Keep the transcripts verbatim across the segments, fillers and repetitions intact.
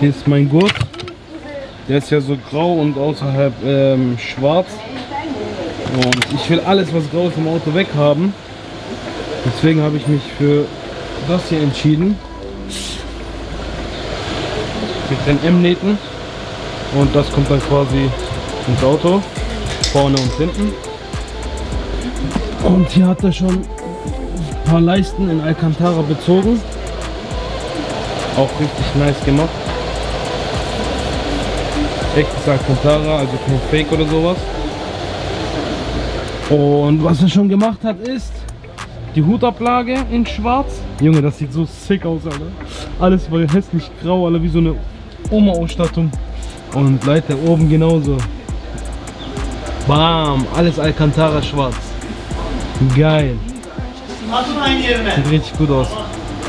Hier ist mein Gurt. Der ist ja so grau und außerhalb ähm, schwarz. Und ich will alles, was grau ist, im Auto weghaben. Deswegen habe ich mich für das hier entschieden. Mit den M-Nähten. Und das kommt dann quasi ins Auto. Vorne und hinten. Und hier hat er schon ein paar Leisten in Alcantara bezogen. Auch richtig nice gemacht. Echtes Alcantara, also kein Fake oder sowas. Und was er schon gemacht hat, ist die Hutablage in schwarz. Junge, das sieht so sick aus, Alter. Alles war hässlich grau, Alter, wie so eine Oma-Ausstattung. Und Leute, oben genauso. Bam, alles Alcantara schwarz. Geil. Sieht richtig gut aus.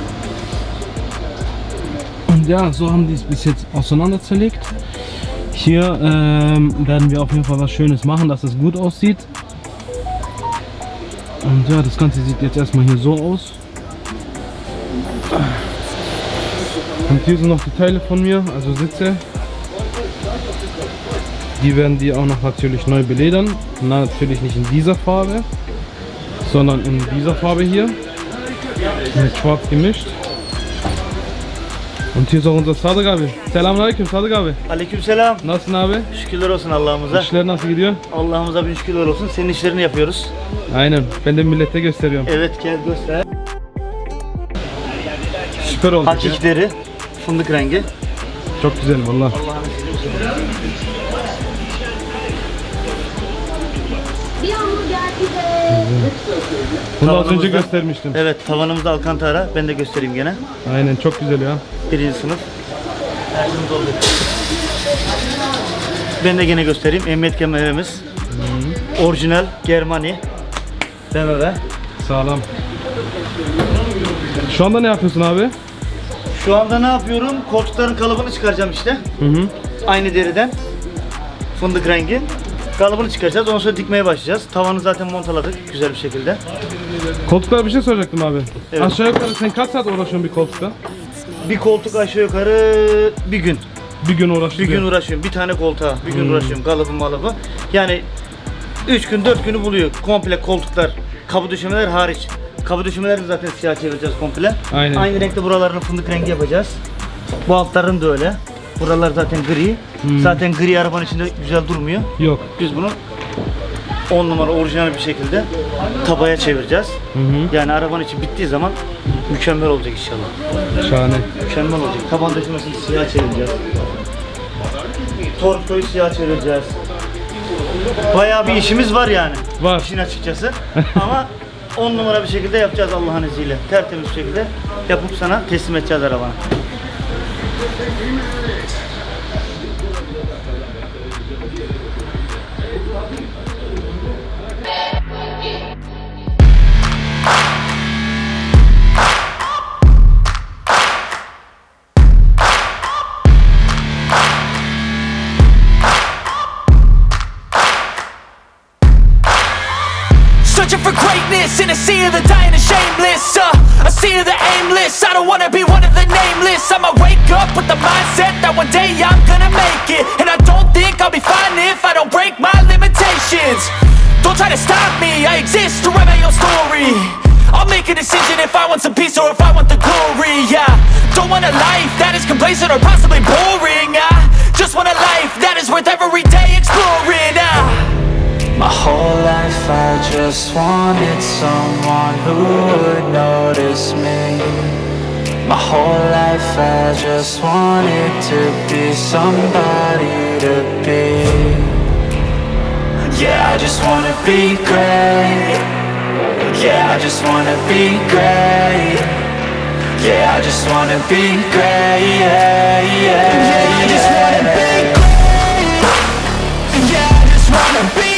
Und ja, so haben die es bis jetzt auseinander zerlegt. Hier ähm, werden wir auf jeden Fall was Schönes machen, dass es gut aussieht. Und ja, das Ganze sieht jetzt erstmal hier so aus. Und hier sind noch die Teile von mir, also Sitze. Die werden die auch noch natürlich neu beledern. Natürlich nicht in dieser Farbe, sondern in dieser Farbe hier. Mit schwarz gemischt. Und hier ist auch unser Sadık abi. Selamünaleyküm Sadık abi. Aleykümselam. Nasılsın abi? Şükürler olsun Allah'ımıza. İşler nasıl gidiyor? Allah'ımıza bin şükürler olsun. Senin işlerini yapıyoruz. Aynen. Ben de millete gösteriyorum. Evet, gel göster. Süper oldu. Hakikleri, fındık rengi. Çok güzel vallahi. Bunu az önce göstermiştim. Evet, tavanımızda Alcantara. Ben de göstereyim gene. Aynen, çok güzel ya. Birinci sınıf. Tercihimiz oldu. Ben de gene göstereyim. Emniyet kemerimiz. Hmm. Orijinal Germani. B M W. Sağlam. Şu anda ne yapıyorsun abi? Şu anda ne yapıyorum? Koltukların kalıbını çıkaracağım işte. Hı hı. Aynı deriden. Fındık rengi. Kalıbını çıkaracağız. Ondan sonra dikmeye başlayacağız. Tavanı zaten montaladık güzel bir şekilde. Koltuklara bir şey soracaktım abi. Evet. Aşağı yukarı sen kaç saat uğraşıyorsun bir koltukta? Bir koltuk aşağı yukarı bir gün. Bir gün uğraşıyorum. Bir gün uğraşıyorum. Bir tane koltuğa. Bir gün hmm. uğraşıyorum. Kalıbı malıbı. Yani üç gün dört günü buluyor. Komple koltuklar. Kapı döşemeler hariç. Kapı döşemeleri de zaten siyah çevireceğiz komple. Aynen. Aynı renkte buralarını fındık rengi yapacağız. Bu altların da öyle. Buralar zaten gri. Hmm. Zaten gri arabanın içinde güzel durmuyor. Yok. Biz bunu on numara orijinal bir şekilde tabaya çevireceğiz. Hı hı. Yani arabanın içi bittiği zaman mükemmel olacak inşallah. Şahane. Mükemmel olacak. Taban döşemesini siyah çevireceğiz. Torpidoyu siyah çevireceğiz. Bayağı bir işimiz var yani. Var. İşin açıkçası. Ama on numara bir şekilde yapacağız Allah'ın izniyle. Tertemiz bir şekilde yapıp sana teslim edeceğiz arabanı. Searching for greatness in a sea of the dying and shameless, uh, a sea of the aimless. I don't wanna be one of the nameless. I'ma wake up with the mindset that one day I'm gonna make it. And I don't think I'll be fine if I don't break my limitations. Don't try to stop me, I exist to write my own story. I'll make a decision if I want some peace or if I want the glory, yeah. Don't want a life that is complacent or possibly boring. I just want a life that is worth every day exploring. uh. My whole life I just wanted someone who would notice me. My whole life I just wanted to be somebody to be. Yeah, I just wanna be great. Yeah, I just wanna be great. Yeah, I just wanna be great. Yeah, yeah, yeah, I just wanna be great. Yeah, I just wanna be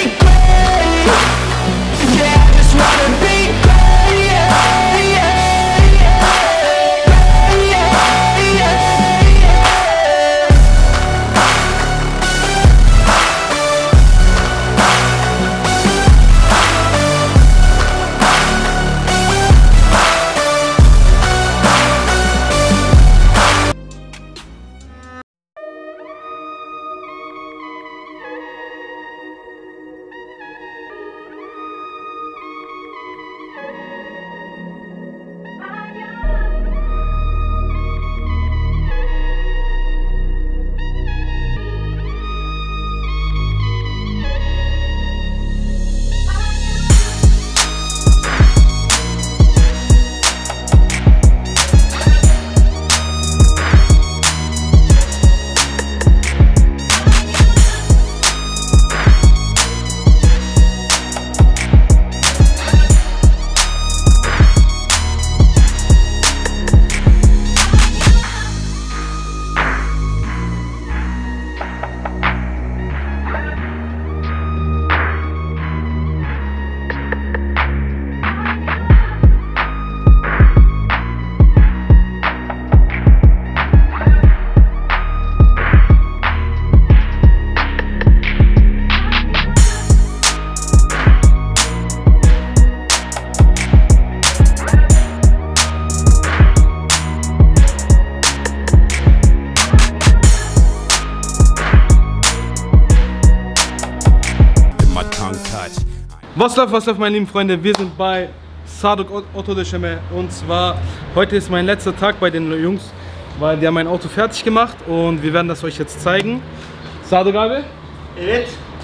Was läuft, was läuft, meine lieben Freunde? Wir sind bei Sadık Otodöşeme und zwar heute ist mein letzter Tag bei den Jungs, weil die haben mein Auto fertig gemacht und wir werden das euch jetzt zeigen. Sadık abi? Evet.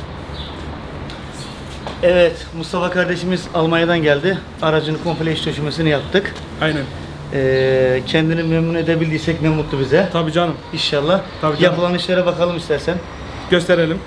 Evet, Mustafa kardeşimiz Almanya'dan geldi. Aracını komple iç döşemesini yaptık. Aynen. Ee, kendini memnun edebildiysek ne mutlu bize. Tabii canım. İnşallah. Tabii canım. Yapılan işlere bakalım istersen. Gösterelim.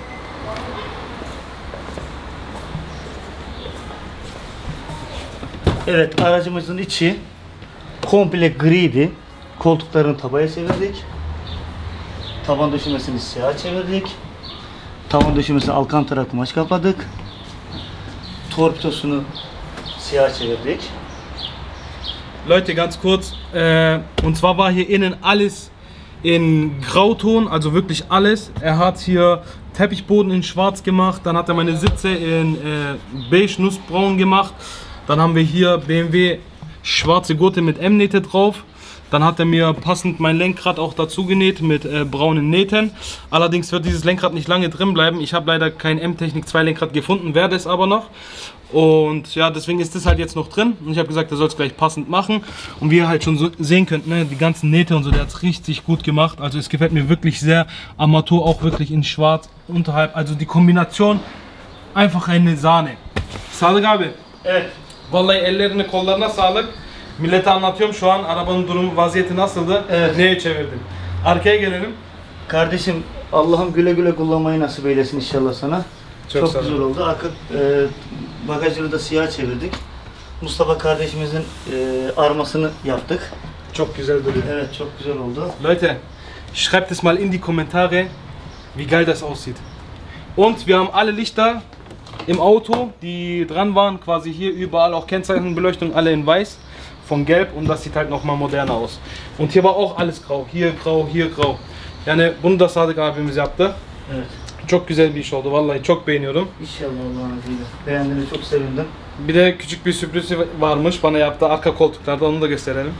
Evet, aracımızın içi komple griydi. Koltuklarını tabaya çevirdik. Tavan döşemesini siyah çevirdik. Tavan döşemesini alkantara kumaş kapladık. Torpidosunu siyah çevirdik. Leute, ganz kurz, äh, und zwar war hier innen alles in Grauton, also wirklich alles. Er hat hier Teppichboden in schwarz gemacht, dann hat er meine Sitze in äh, beige nussbraun gemacht. Dann haben wir hier B M W schwarze Gurte mit M-Nähte drauf. Dann hat er mir passend mein Lenkrad auch dazu genäht mit äh, braunen Nähten. Allerdings wird dieses Lenkrad nicht lange drin bleiben. Ich habe leider kein M-Technik zwei Lenkrad gefunden, werde es aber noch. Und ja, deswegen ist das halt jetzt noch drin. Und ich habe gesagt, er soll es gleich passend machen. Und wie ihr halt schon so sehen könnt, ne, die ganzen Nähte und so, der hat es richtig gut gemacht. Also es gefällt mir wirklich sehr. Armatur auch wirklich in schwarz unterhalb. Also die Kombination einfach eine Sahne. Sadık abi. Evet. Vallahi ellerine kollarına sağlık. Millete anlatıyorum şu an arabanın durumu, vaziyeti nasıldı? Evet. Neye çevirdim? Arkaya gelelim. Kardeşim Allah'ım güle güle kullanmayı nasip eylesin inşallah sana. Çok, Çok sağ güzel olun. oldu. Arka e, bagajını da siyah çevirdik. Mustafa kardeşimizin e, armasını yaptık. Çok güzel duruyor. Evet, çok güzel oldu. Leute, schreibt es mal in die Kommentare, wie geil das aussieht. Und wir haben alle Lichter im Auto, die dran waren, quasi hier überall auch Kennzeichenbeleuchtung, alle in weiß, von gelb und das sieht halt nochmal moderner aus. Und hier war auch alles grau, hier grau, hier grau. Yani bunu da Sadık abimiz yaptı. Evet. Çok güzel bir iş oldu, vallahi çok beğeniyorum. İnşallah Allah'ın izniyle. Beğendiğine çok sevindim. Bir de küçük bir sürprizi varmış bana yaptı arka koltuklarda, onu da gösterelim.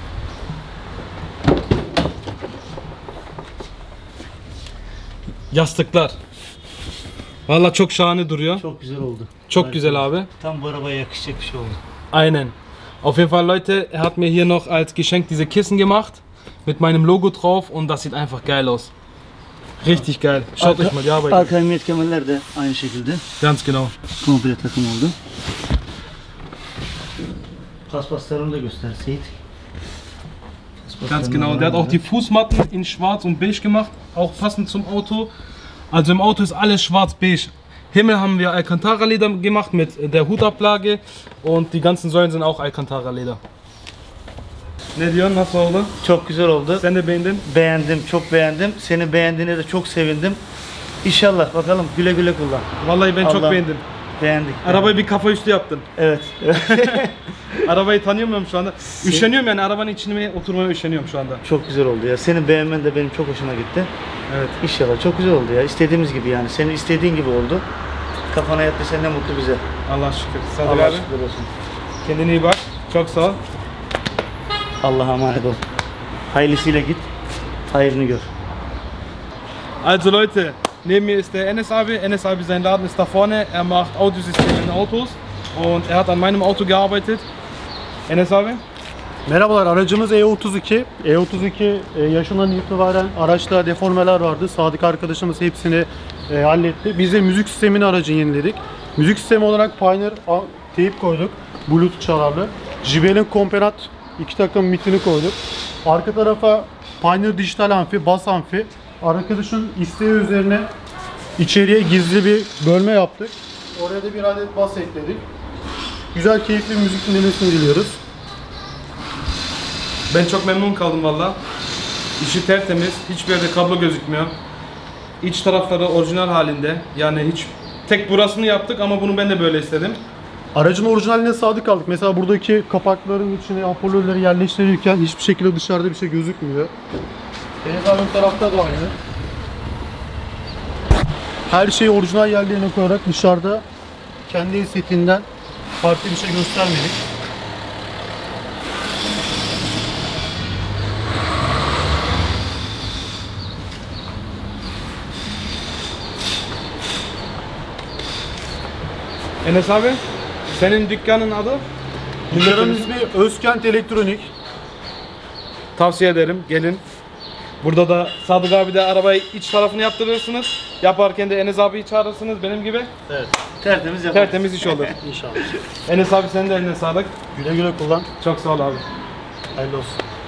Yastıklar. Vallahi çok şahane duruyor. Çok güzel oldu. Çok Harika. güzel abi. Tam bu arabaya yakışacak bir şey oldu. Einen. Auf jeden Fall, Leute, er hat mir hier noch als Geschenk diese Kissen gemacht mit meinem Logo drauf und das sieht einfach geil aus. Richtig geil. Schaut euch mal die Arbeit an. Arka emniyet kemerler de aynı şekilde. Ganz genau. Komple takım oldu. Paspaslarını da göster Seyit. Ganz genau. Der hat auch die Fußmatten in schwarz und beige gemacht, auch passend zum Auto. Also im Auto ist alles schwarz-beige. Himmel haben wir Alcantara-Leder gemacht mit der Hutablage und die ganzen Säulen sind auch Alcantara-Leder. Ne diyorsun, nasıl oldu? Çok güzel oldu. Sen de beğendin? Beğendim, çok beğendim. Seni beğendiğine de çok sevindim. İnşallah bakalım güle güle kullan. Vallahi ben çok Allah- beğendim. Beğendik. Arabayı bir kafa üstü yaptın. Evet. Arabayı tanıyamıyorum şu anda. Üşeniyorum yani, arabanın içine oturmaya üşeniyorum şu anda. Çok güzel oldu ya. Senin beğenmen de benim çok hoşuma gitti. Evet. İnşallah çok güzel oldu ya. İstediğimiz gibi yani. Senin istediğin gibi oldu. Kafana yattıysa ne mutlu bize. Allah şükür. Sadık Allah abi. şükür olsun. Kendine iyi bak. Çok sağ ol. Allah'a emanet ol. Hayırlısıyla git. Hayrını gör. Also Leute, neben mir ist der Enes abi. Enes abi, sein Laden ist da vorne. Er macht Audiosysteme in Autos und er hat an meinem Auto gearbeitet. Enes abi. Merhabalar, aracımız E otuz iki. E otuz iki e, yaşından itibaren araçta deformeler vardı. Sadık arkadaşımız hepsini e, halletti. Biz de müzik sistemini aracın yeniledik. Müzik sistemi olarak Pioneer a- teyip koyduk. Bluetooth çalarlı. J B L'in Kompenat iki takım mitini koyduk. Arka tarafa Pioneer dijital amfi, bas amfi. Arkadaşın isteği üzerine içeriye gizli bir bölme yaptık. Oraya da bir adet bas ekledik. Güzel, keyifli bir müzik dinlemesini diliyoruz. Ben çok memnun kaldım valla. İşi tertemiz, hiçbir yerde kablo gözükmüyor. İç tarafları orijinal halinde. Yani hiç tek burasını yaptık ama bunu ben de böyle istedim. Aracın orijinaline sadık kaldık. Mesela buradaki kapakların içine amporları yerleştirirken hiçbir şekilde dışarıda bir şey gözükmüyor. Benzer ön tarafta da aynı. Her şeyi orijinal yerlerine koyarak dışarıda kendi setinden farklı bir şey göstermedik. Enes abi, senin dükkanın adı? Dükkanın ismi Özkent Elektronik. Tavsiye ederim, gelin. Burada da Sadık abi de arabayı iç tarafını yaptırırsınız. Yaparken de Enes abiyi çağırırsınız benim gibi. Evet. Tertemiz yaparız. Tertemiz iş olur. İnşallah. Enes abi senin de eline sağlık. Güle güle kullan. Çok sağ ol abi. Hayırlı olsun.